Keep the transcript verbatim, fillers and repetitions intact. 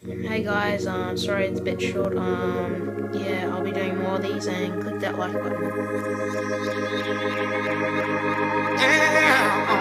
Hey guys, um, sorry it's a bit short. Um, yeah, I'll be doing more of these, and click that like button.